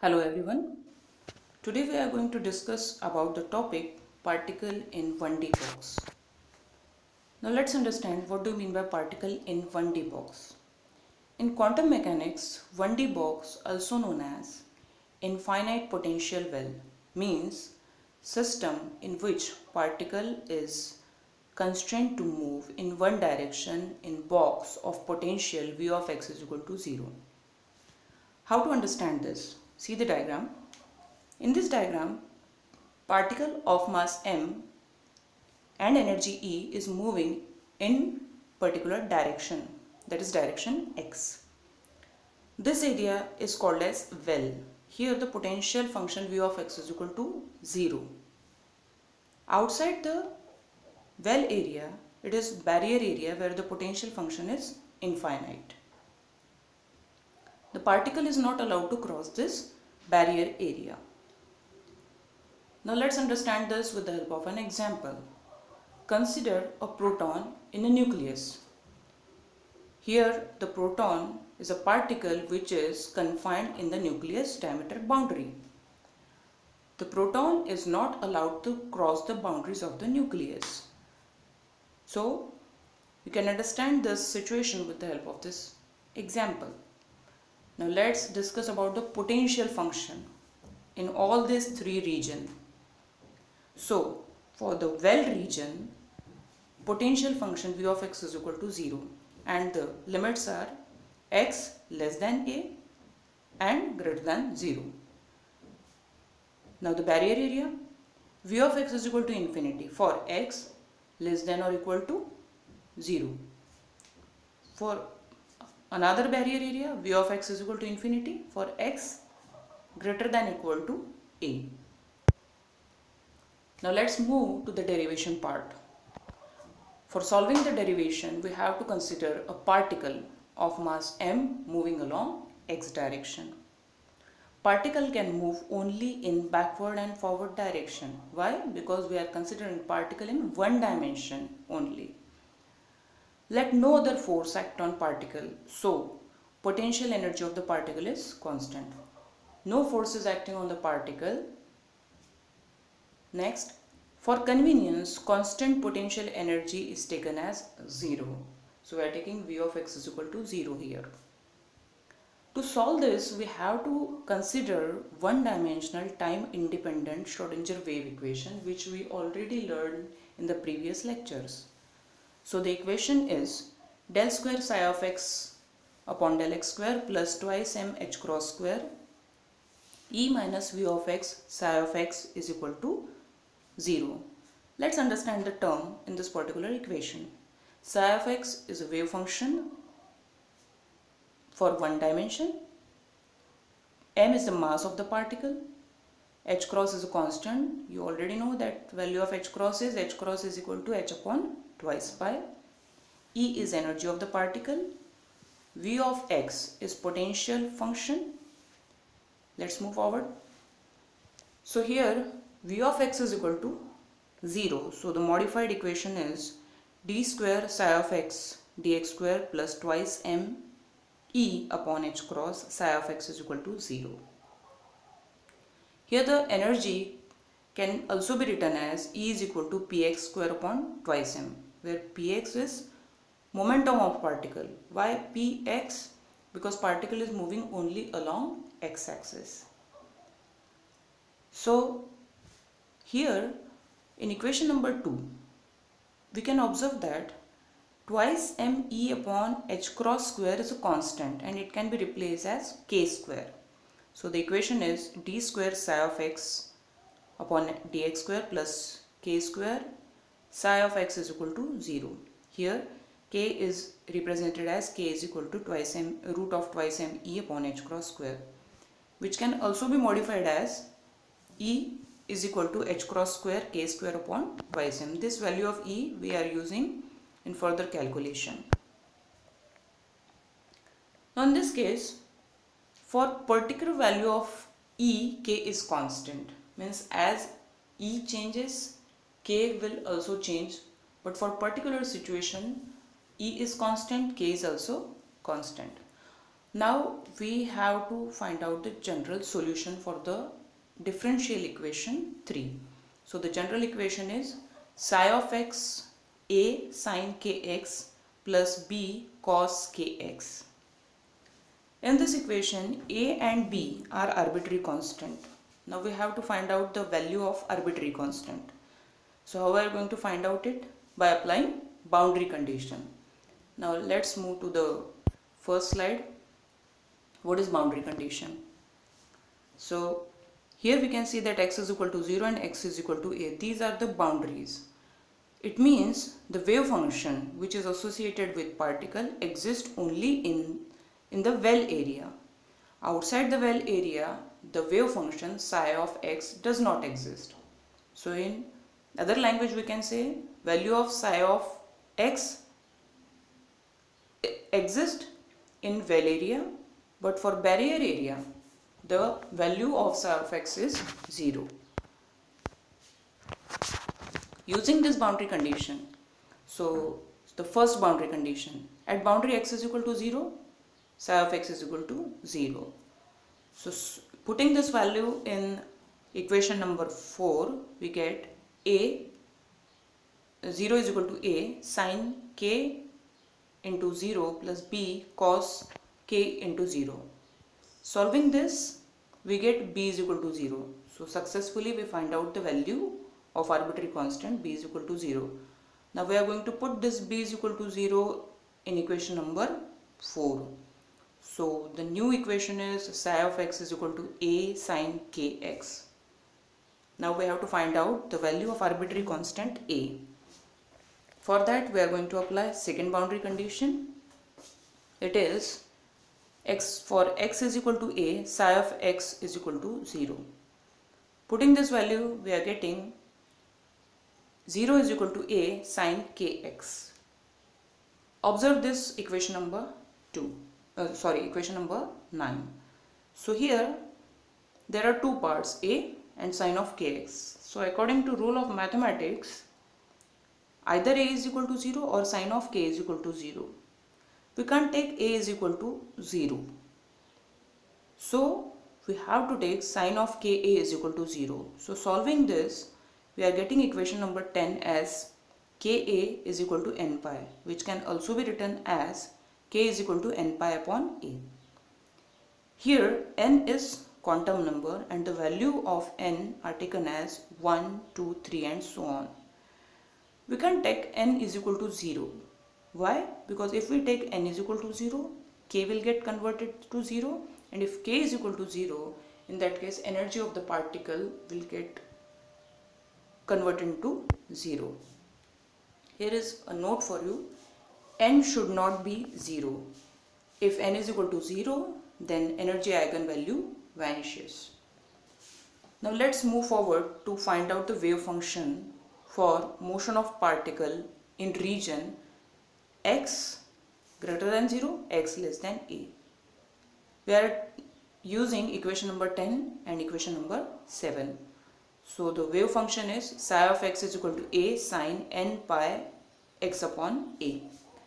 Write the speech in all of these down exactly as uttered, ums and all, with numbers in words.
Hello everyone. Today we are going to discuss about the topic particle in one D box. Now let's understand what do you mean by particle in one D box. In quantum mechanics, one D box, also known as infinite potential well, means system in which particle is constrained to move in one direction in box of potential V of x is equal to zero. How to understand this? See the diagram. In this diagram, particle of mass m and energy E is moving in particular direction, that is direction x. This area is called as well. Here the potential function V of x is equal to zero. Outside the well area, it is barrier area where the potential function is infinite. The particle is not allowed to cross this barrier area. Now let's understand this with the help of an example. Consider a proton in a nucleus. Here the proton is a particle which is confined in the nucleus diameter boundary. The proton is not allowed to cross the boundaries of the nucleus. So you can understand this situation with the help of this example. Now let's discuss about the potential function in all these three regions. So for the well region, potential function V of x is equal to zero and the limits are x less than a and greater than zero. Now the barrier area, V of x is equal to infinity for x less than or equal to zero. For another barrier area, V of x is equal to infinity for x greater than or equal to a. Now let's move to the derivation part. For solving the derivation, we have to consider a particle of mass m moving along x direction. Particle can move only in backward and forward direction. Why? Because we are considering particle in one dimension only. Let no other force act on particle, so potential energy of the particle is constant. No force is acting on the particle. Next, for convenience, constant potential energy is taken as zero. So we are taking V of x is equal to zero here. To solve this, we have to consider one-dimensional time-independent Schrodinger wave equation, which we already learned in the previous lectures. So the equation is del square psi of x upon del x square plus twice m h cross square E minus V of x psi of x is equal to zero. Let's understand the term in this particular equation. Psi of x is a wave function for one dimension. M is the mass of the particle. H cross is a constant. You already know that value of H cross is H cross is equal to H upon twice pi. E is energy of the particle. V of x is potential function. Let's move forward. So here V of x is equal to zero. So the modified equation is d square psi of x dx square plus twice m E upon h cross psi of x is equal to zero. Here the energy can also be written as E is equal to px square upon twice m, where px is momentum of particle. Why px? Because particle is moving only along x-axis. So here in equation number two, we can observe that twice m E upon h cross square is a constant and it can be replaced as k square. So the equation is d square psi of x upon dx square plus k square psi of x is equal to zero. Here k is represented as k is equal to twice m root of twice m E upon h cross square, which can also be modified as E is equal to h cross square k square upon twice m. This value of E we are using in further calculation. Now in this case, for particular value of E, k is constant, means as E changes, k will also change, but for particular situation E is constant, k is also constant. Now we have to find out the general solution for the differential equation three. So the general equation is psi of x a sin kx plus b cos kx. In this equation, a and b are arbitrary constant. Now we have to find out the value of arbitrary constant. So how are we going to find out it? By applying boundary condition. Now let's move to the first slide. What is boundary condition? So here we can see that x is equal to zero and x is equal to a. These are the boundaries. It means the wave function which is associated with particle exists only in, in the well area. Outside the well area, the wave function psi of x does not exist. So in other language we can say value of psi of x exists in well area, but for barrier area the value of psi of x is zero. Using this boundary condition, so the first boundary condition, at boundary x is equal to zero, psi of x is equal to zero. So putting this value in equation number four, we get a, zero is equal to a sin k into zero plus b cos k into zero. Solving this, we get b is equal to zero. So successfully we find out the value of arbitrary constant b is equal to zero. Now we are going to put this b is equal to zero in equation number four. So the new equation is psi of x is equal to a sin kx. Now we have to find out the value of arbitrary constant a. For that we are going to apply second boundary condition. It is x, for x is equal to a, psi of x is equal to zero. Putting this value, we are getting zero is equal to a sin kx. Observe this equation number two. Uh, sorry, equation number nine. So here there are two parts, a and sin of kx. So according to rule of mathematics, either a is equal to zero or sin of k is equal to zero. We can't take a is equal to zero. So we have to take sin of ka is equal to zero. So solving this, we are getting equation number ten as ka is equal to n pi, which can also be written as k is equal to n pi upon a. Here n is quantum number and the value of n are taken as one, two, three and so on. We can take n is equal to zero. Why? Because if we take n is equal to zero, k will get converted to zero, and if k is equal to zero, in that case energy of the particle will get converted into zero. Here is a note for you, n should not be zero. If n is equal to zero, then energy eigenvalue vanishes. Now let's move forward to find out the wave function for motion of particle in region x greater than zero, x less than a. We are using equation number ten and equation number seven. So the wave function is psi of x is equal to a sin n pi x upon a.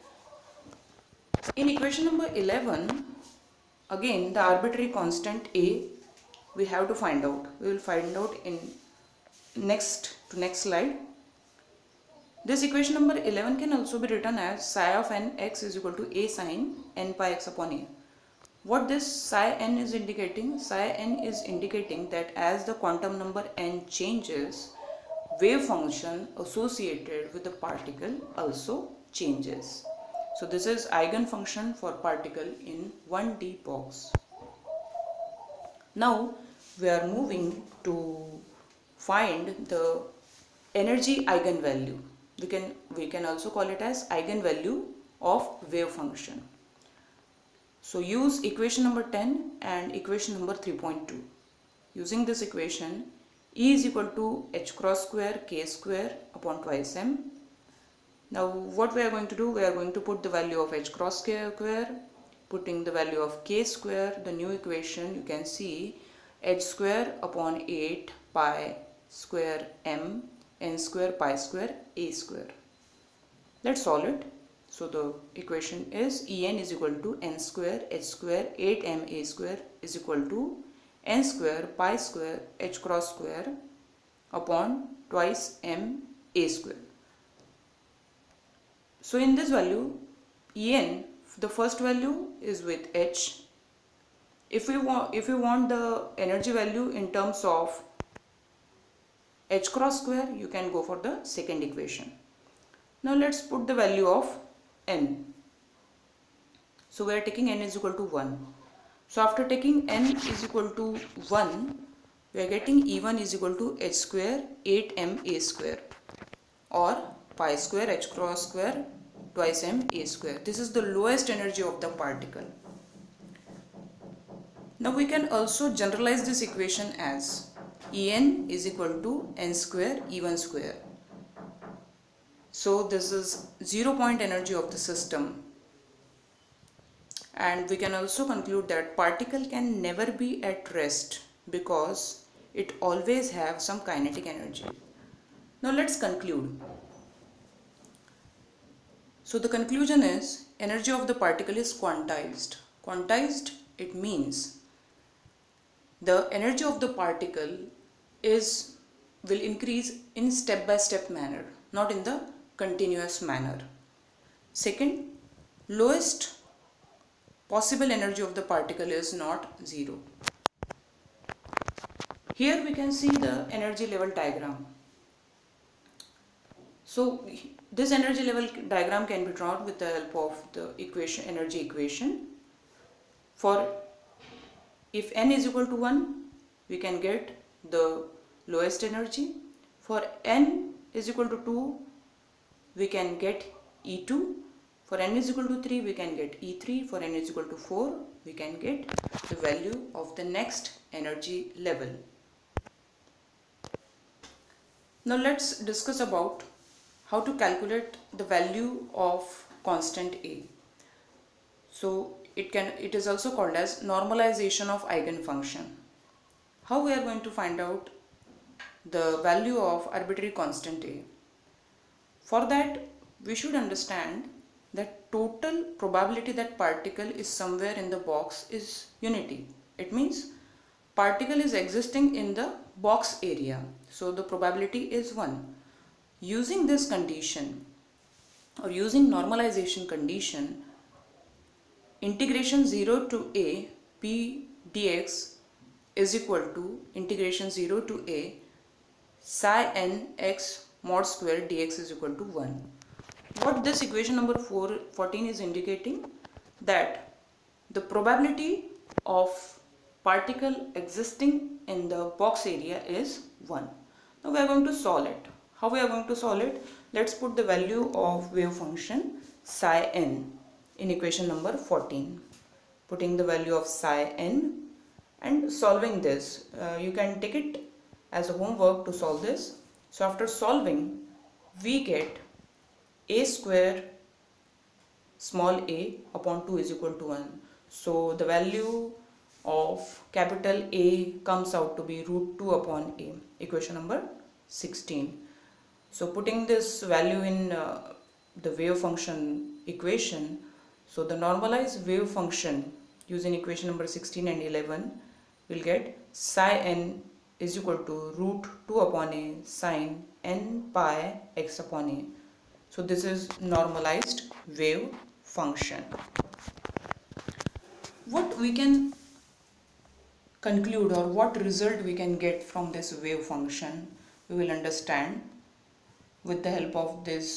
In equation number eleven, again the arbitrary constant a we have to find out. We will find out in next to next slide. This equation number eleven can also be written as psi of n x is equal to a sin n pi x upon a. What this psi n is indicating? Psi n is indicating that as the quantum number n changes, wave function associated with the particle also changes. So this is eigenfunction for particle in one D box. Now we are moving to find the energy eigenvalue. We can, we can also call it as eigenvalue of wave function. So use equation number ten and equation number three point two. Using this equation, E is equal to h cross square k square upon twice m. Now what we are going to do, we are going to put the value of h cross k square, putting the value of k square, the new equation you can see h square upon eight pi square m n square pi square a square. Let's solve it. So the equation is En is equal to n square h square eight m a square is equal to n square pi square h cross square upon twice m a square. So in this value, En, the first value is with h. If we want, if we want the energy value in terms of h cross square, you can go for the second equation. Now let's put the value of n. So we are taking n is equal to one. So after taking n is equal to one, we are getting E one is equal to h square eight m a square or pi square h cross square twice m a square. This is the lowest energy of the particle. Now we can also generalize this equation as En is equal to n square E one square. So this is zero point energy of the system, and we can also conclude that particle can never be at rest because it always have some kinetic energy. Now let's conclude. So the conclusion is energy of the particle is quantized. Quantized, it means the energy of the particle is will increase in step by step manner, not in the continuous manner. Second, lowest possible energy of the particle is not zero. Here we can see the energy level diagram. So this energy level diagram can be drawn with the help of the equation, energy equation. For if n is equal to one, we can get the lowest energy. For n is equal to two, we can get E two. For n is equal to three, we can get E three. For n is equal to four, we can get the value of the next energy level. Now let's discuss about how to calculate the value of constant A. So it can it is also called as normalization of eigenfunction. How we are going to find out the value of arbitrary constant A? For that, we should understand that total probability that particle is somewhere in the box is unity. It means particle is existing in the box area. So the probability is one. Using this condition or using normalization condition, integration zero to a p dx is equal to integration zero to a psi n x mod square dx is equal to one. What this equation number four, fourteen is indicating? That the probability of particle existing in the box area is one. Now we are going to solve it. How we are going to solve it? Let's put the value of wave function psi n in equation number fourteen. Putting the value of psi n and solving this. Uh, you can take it as a homework to solve this. So after solving, we get a square small a upon two is equal to one. So the value of capital A comes out to be root two upon a, equation number sixteen. So putting this value in uh, the wave function equation, so the normalized wave function using equation number sixteen and eleven will get psi n is equal to root two upon a sine n pi x upon a. So this is normalized wave function. What we can conclude or what result we can get from this wave function, we will understand with the help of this.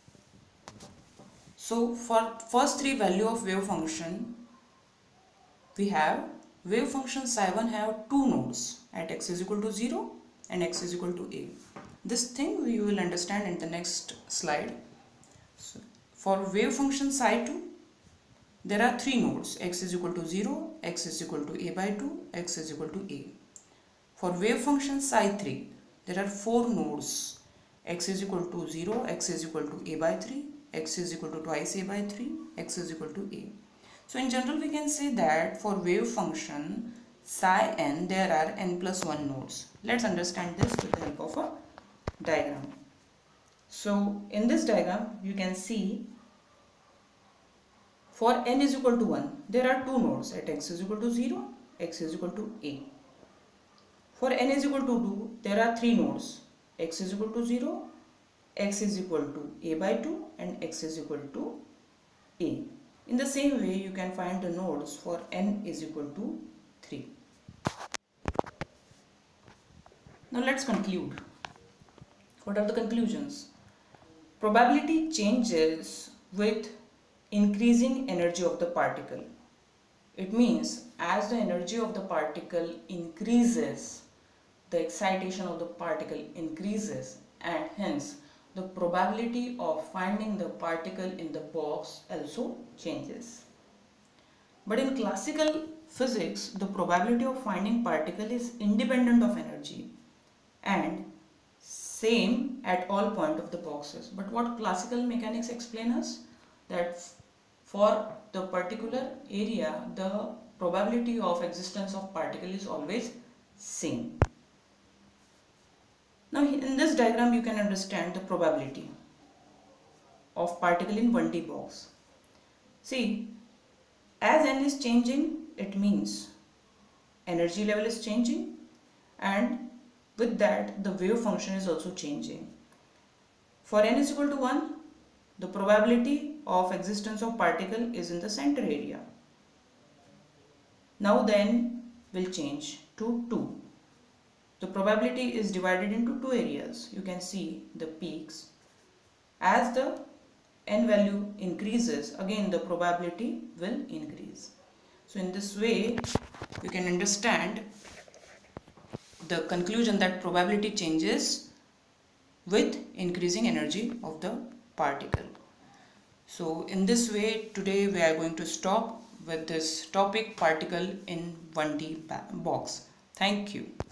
So for first three value of wave function, we have wave function psi one have two nodes at x is equal to zero and x is equal to a. This thing we will understand in the next slide. So for wave function psi two, there are three nodes, x is equal to zero, x is equal to a by two, x is equal to a. For wave function psi three, there are four nodes, x is equal to zero, x is equal to a by three, x is equal to twice a by three, x is equal to a. So in general we can say that for wave function psi n there are n plus one nodes. Let's understand this with the help of a diagram. So in this diagram you can see For n is equal to one, there are two nodes at x is equal to zero, x is equal to a. For n is equal to two, there are three nodes, x is equal to zero, x is equal to a by two and x is equal to a. In the same way, you can find the nodes for n is equal to three. Now let's conclude. What are the conclusions? Probability changes with increasing energy of the particle. It means as the energy of the particle increases, the excitation of the particle increases, and hence the probability of finding the particle in the box also changes. But in classical physics, the probability of finding particle is independent of energy and same at all point of the boxes. But what classical mechanics explain us? That for the particular area, the probability of existence of particle is always same. Now in this diagram you can understand the probability of particle in one D box. See, as n is changing, it means energy level is changing, and with that the wave function is also changing. For n is equal to one, the probability of existence of particle is in the center area. Now the n will change to two. The probability is divided into two areas. You can see the peaks. As the n value increases, again the probability will increase. So in this way, you can understand the conclusion that probability changes with increasing energy of the particle. So in this way, today we are going to stop with this topic, particle in one D box. Thank you.